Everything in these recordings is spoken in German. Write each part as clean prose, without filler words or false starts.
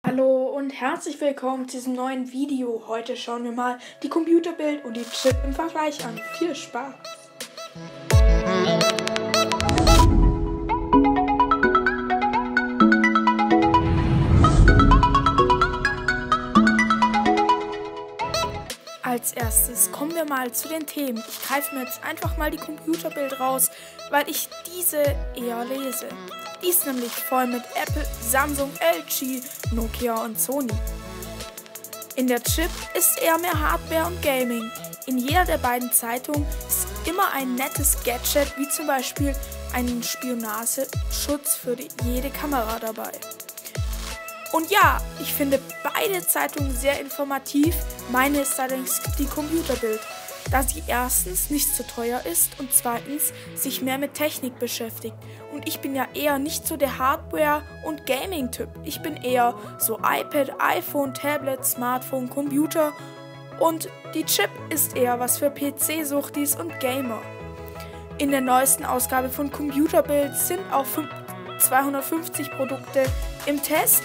Hallo und herzlich willkommen zu diesem neuen Video. Heute schauen wir mal die Computerbild und die Chip im Vergleich an. Viel Spaß! Als erstes kommen wir mal zu den Themen. Ich greife mir jetzt einfach mal die Computerbild raus, weil ich diese eher lese. Die ist nämlich voll mit Apple, Samsung, LG, Nokia und Sony. In der Chip ist eher mehr Hardware und Gaming. In jeder der beiden Zeitungen ist immer ein nettes Gadget, wie zum Beispiel ein Spionageschutz für jede Kamera dabei. Und ja, ich finde beide Zeitungen sehr informativ. Meine ist allerdings die Computerbild, da sie erstens nicht zu teuer ist und zweitens sich mehr mit Technik beschäftigt. Und ich bin ja eher nicht so der Hardware- und Gaming-Typ. Ich bin eher so iPad, iPhone, Tablet, Smartphone, Computer und die Chip ist eher was für PC-Suchtis und Gamer. In der neuesten Ausgabe von Computerbild sind auch 250 Produkte im Test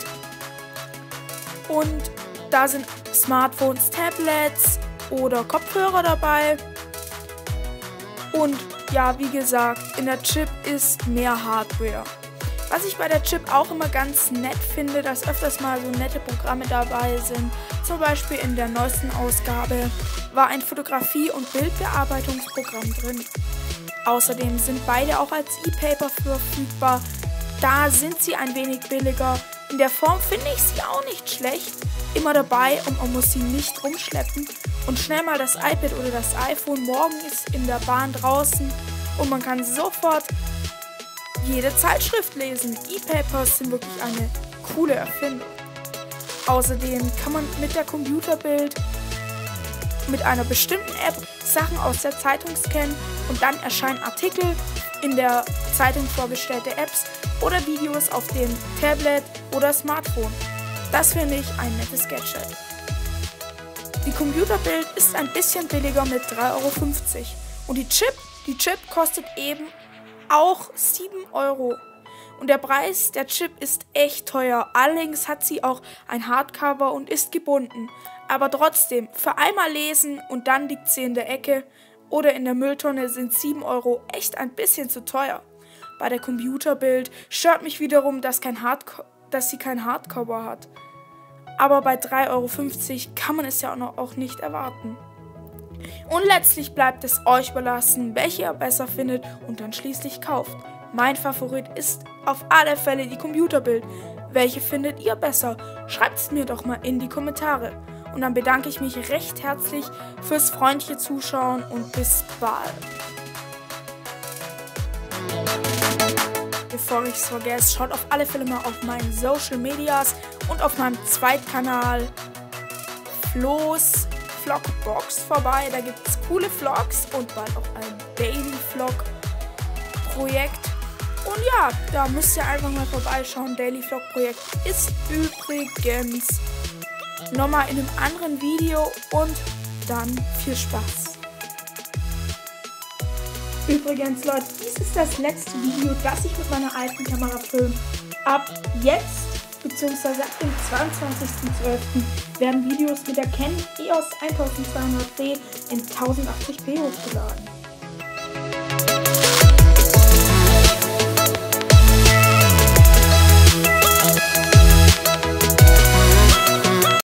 und da sind Smartphones, Tablets oder Kopfhörer dabei. Und ja, wie gesagt, in der Chip ist mehr Hardware. Was ich bei der Chip auch immer ganz nett finde, dass öfters mal so nette Programme dabei sind. Zum Beispiel in der neuesten Ausgabe war ein Fotografie- und Bildbearbeitungsprogramm drin. Außerdem sind beide auch als E-Paper verfügbar. Da sind sie ein wenig billiger. In der Form finde ich sie auch nicht schlecht. Immer dabei und man muss sie nicht rumschleppen. Und schnell mal das iPad oder das iPhone. Morgen ist in der Bahn draußen und man kann sofort jede Zeitschrift lesen. E-Papers sind wirklich eine coole Erfindung. Außerdem kann man mit der Computerbild mit einer bestimmten App Sachen aus der Zeitung scannen und dann erscheinen Artikel in der Zeitung vorgestellte Apps oder Videos auf dem Tablet oder Smartphone. Das finde ich ein nettes Gadget. Die Computerbild ist ein bisschen billiger mit 3,50 € und die Chip kostet eben auch 7 €. Und der Preis der Chip ist echt teuer. Allerdings hat sie auch ein Hardcover und ist gebunden. Aber trotzdem, für einmal lesen und dann liegt sie in der Ecke oder in der Mülltonne sind 7 € echt ein bisschen zu teuer. Bei der Computerbild stört mich wiederum, dass sie kein Hardcover hat. Aber bei 3,50 € kann man es ja auch nicht erwarten. Und letztlich bleibt es euch überlassen, welche ihr besser findet und dann schließlich kauft. Mein Favorit ist auf alle Fälle die Computerbild. Welche findet ihr besser? Schreibt es mir doch mal in die Kommentare. Und dann bedanke ich mich recht herzlich fürs freundliche Zuschauen und bis bald. Bevor ich es vergesse, schaut auf alle Fälle mal auf meinen Social Medias und auf meinem Zweitkanal Flo's Vlogbox vorbei. Da gibt es coole Vlogs und bald auch ein Daily Vlog Projekt. Und ja, da müsst ihr einfach mal vorbeischauen. Daily Vlog Projekt ist übrigens nochmal in einem anderen Video und dann viel Spaß. Übrigens Leute, dies ist das letzte Video, das ich mit meiner alten Kamera filme. Ab jetzt, beziehungsweise ab dem 22.12. werden Videos mit der Canon EOS 1200D in 1080p hochgeladen.